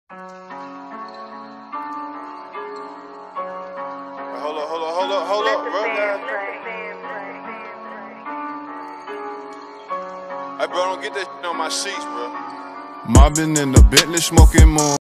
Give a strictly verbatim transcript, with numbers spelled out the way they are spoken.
Hold up, hold up, hold up, hold up, bro. Hey, bro, don't get that shit on my sheets, bro. Mobbing in the Bentley, smoking more.